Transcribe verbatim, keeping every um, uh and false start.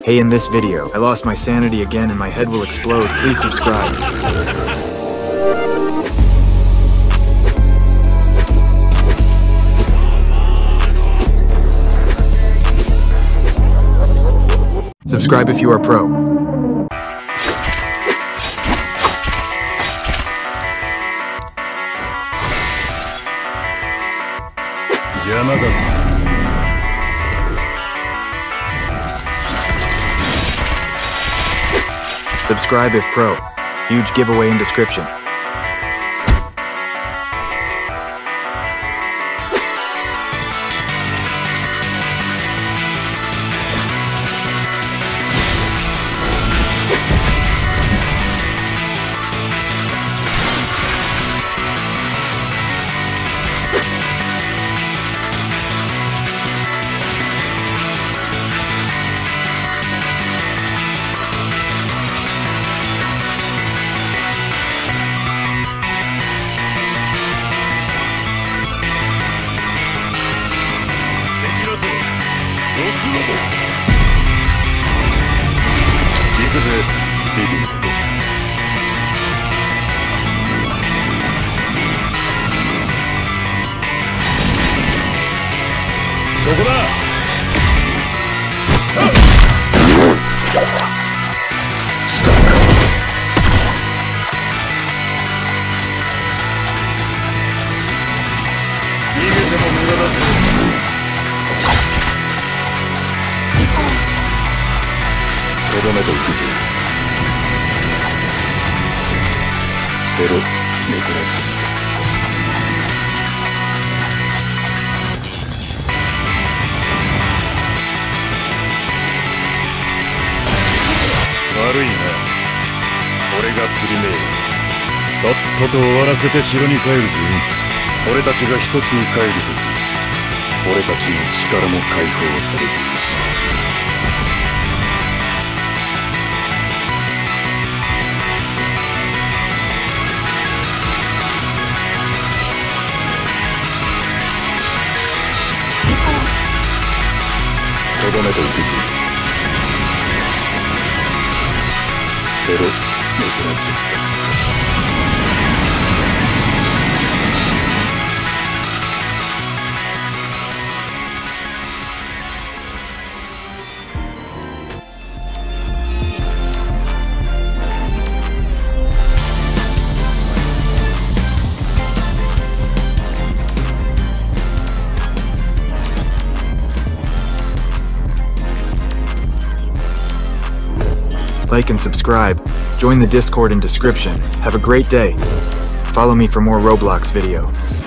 Hey, in this video, I lost my sanity again and my head will explode. Please subscribe. Subscribe if you are pro. Subscribe if pro. Huge giveaway in description. 悪いな。俺がプリメイル。とっとと終わらせて城に帰るぞ。俺たちが一つに帰るとき、俺たちの力も解放される。とどめといくぞ。セロ・ネクラジット。 Like and subscribe. Join the Discord in description. Have a great day. Follow me for more Roblox video.